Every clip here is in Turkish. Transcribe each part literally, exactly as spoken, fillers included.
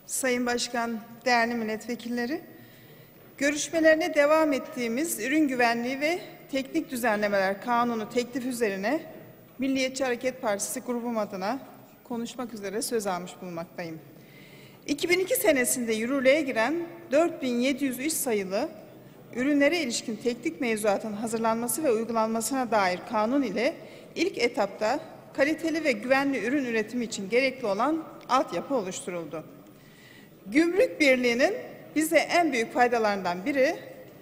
Sayın Başkan, değerli milletvekilleri, görüşmelerine devam ettiğimiz Ürün Güvenliği ve Teknik Düzenlemeler Kanunu teklif üzerine Milliyetçi Hareket Partisi grubum adına konuşmak üzere söz almış bulunmaktayım. iki bin iki senesinde yürürlüğe giren dört bin yedi yüz üç sayılı ürünlere ilişkin teknik mevzuatın hazırlanması ve uygulanmasına dair kanun ile ilk etapta kaliteli ve güvenli ürün üretimi için gerekli olan altyapı oluşturuldu. Gümrük Birliği'nin bize en büyük faydalarından biri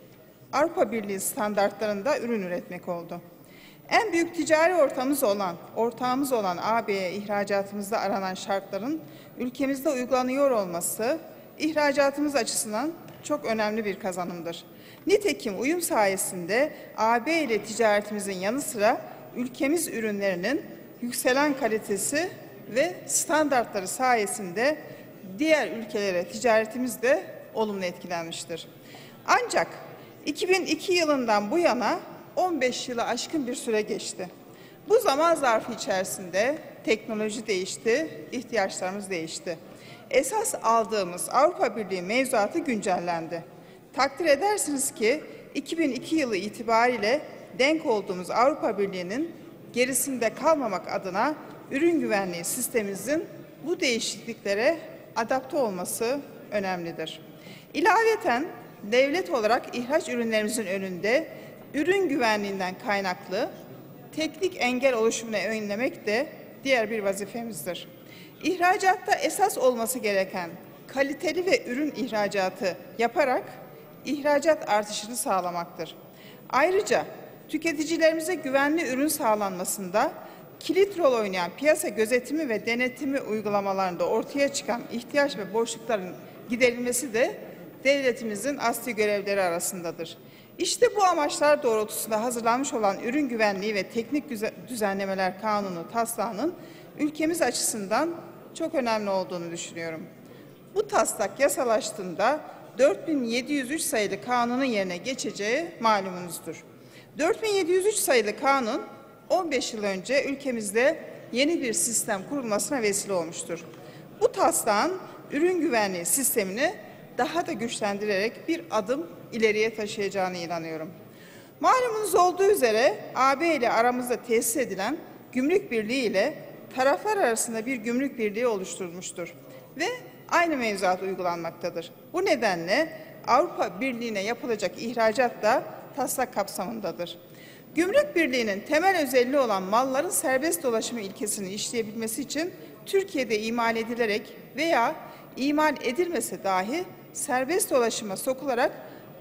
Avrupa Birliği standartlarında ürün üretmek oldu. En büyük ticari ortağımız olan, ortağımız olan A B'ye ihracatımızda aranan şartların ülkemizde uygulanıyor olması ihracatımız açısından çok önemli bir kazanımdır. Nitekim uyum sayesinde A B ile ticaretimizin yanı sıra ülkemiz ürünlerinin yükselen kalitesi ve standartları sayesinde diğer ülkelere ticaretimiz de olumlu etkilenmiştir. Ancak iki bin iki yılından bu yana on beş yılı aşkın bir süre geçti. Bu zaman zarfı içerisinde teknoloji değişti, ihtiyaçlarımız değişti. Esas aldığımız Avrupa Birliği mevzuatı güncellendi. Takdir edersiniz ki iki bin iki yılı itibariyle denk olduğumuz Avrupa Birliği'nin gerisinde kalmamak adına ürün güvenliği sistemimizin bu değişikliklere adapte olması önemlidir. İlaveten devlet olarak ihraç ürünlerimizin önünde ürün güvenliğinden kaynaklı teknik engel oluşumunu önlemek de diğer bir vazifemizdir. İhracatta esas olması gereken kaliteli ve ürün ihracatı yaparak ihracat artışını sağlamaktır. Ayrıca tüketicilerimize güvenli ürün sağlanmasında kilit rol oynayan piyasa gözetimi ve denetimi uygulamalarında ortaya çıkan ihtiyaç ve boşlukların giderilmesi de devletimizin asli görevleri arasındadır. İşte bu amaçlar doğrultusunda hazırlanmış olan Ürün Güvenliği ve Teknik Düzenlemeler Kanunu taslağının ülkemiz açısından çok önemli olduğunu düşünüyorum. Bu taslak yasalaştığında dört bin yedi yüz üç sayılı kanunun yerine geçeceği malumunuzdur. dört bin yedi yüz üç sayılı kanun on beş yıl önce ülkemizde yeni bir sistem kurulmasına vesile olmuştur. Bu taslağın ürün güvenliği sistemini daha da güçlendirerek bir adım ileriye taşıyacağını inanıyorum. Malumunuz olduğu üzere A B ile aramızda tesis edilen Gümrük Birliği ile taraflar arasında bir gümrük birliği oluşturulmuştur ve aynı mevzuat uygulanmaktadır. Bu nedenle Avrupa Birliği'ne yapılacak ihracat da taslak kapsamındadır. Gümrük Birliği'nin temel özelliği olan malların serbest dolaşımı ilkesini işleyebilmesi için Türkiye'de imal edilerek veya imal edilmese dahi serbest dolaşıma sokularak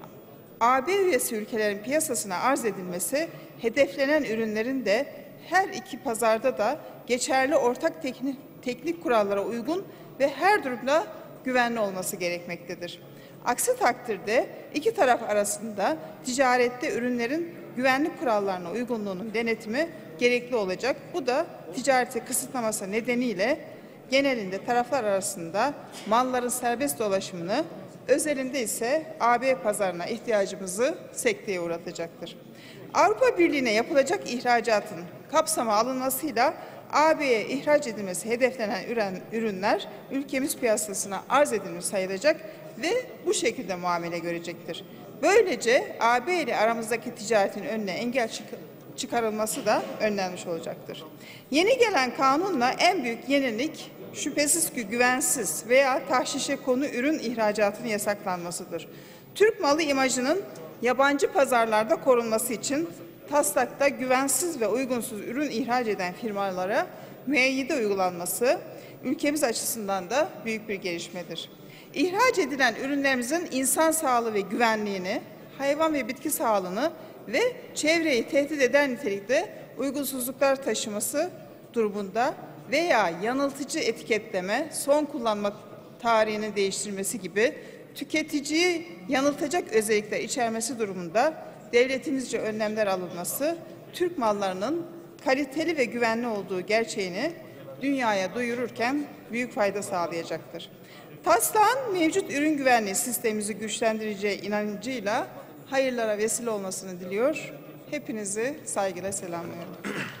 A B üyesi ülkelerin piyasasına arz edilmesi, hedeflenen ürünlerin de her iki pazarda da geçerli ortak teknik, teknik kurallara uygun ve her durumda güvenli olması gerekmektedir. Aksi takdirde iki taraf arasında ticarette ürünlerin güvenlik kurallarına uygunluğunun denetimi gerekli olacak. Bu da ticareti kısıtlaması nedeniyle genelinde taraflar arasında malların serbest dolaşımını, özelinde ise A B pazarına ihtiyacımızı sekteye uğratacaktır. Avrupa Birliği'ne yapılacak ihracatın kapsama alınmasıyla A B'ye ihraç edilmesi hedeflenen ürünler ülkemiz piyasasına arz edilmiş sayılacak ve bu şekilde muamele görecektir. Böylece A B ile aramızdaki ticaretin önüne engel çıkarılması da önlenmiş olacaktır. Yeni gelen kanunla en büyük yenilik şüphesiz ki güvensiz veya tahşişe konu ürün ihracatının yasaklanmasıdır. Türk malı imajının yabancı pazarlarda korunması için taslakta güvensiz ve uygunsuz ürün ihraç eden firmalara müeyyide uygulanması ülkemiz açısından da büyük bir gelişmedir. İhraç edilen ürünlerimizin insan sağlığı ve güvenliğini, hayvan ve bitki sağlığını ve çevreyi tehdit eden nitelikte uygunsuzluklar taşıması durumunda veya yanıltıcı etiketleme, son kullanma tarihini değiştirmesi gibi tüketiciyi yanıltacak özellikler içermesi durumunda devletimizce önlemler alınması, Türk mallarının kaliteli ve güvenli olduğu gerçeğini dünyaya duyururken büyük fayda sağlayacaktır. Taslağın mevcut ürün güvenliği sistemimizi güçlendireceği inancıyla hayırlara vesile olmasını diliyor. Hepinizi saygıyla selamlıyorum.